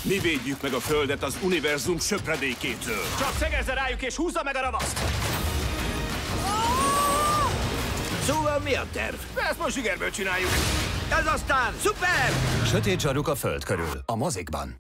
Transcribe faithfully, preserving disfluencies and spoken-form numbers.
Mi védjük meg a Földet az univerzum söpredékétől. Csak szegezze rájuk és húzza meg a ravaszt! Szóval mi a terv? Ezt most zsigerből csináljuk. Ez aztán szuper! Sötét zsaruk a Föld körül, a mozikban.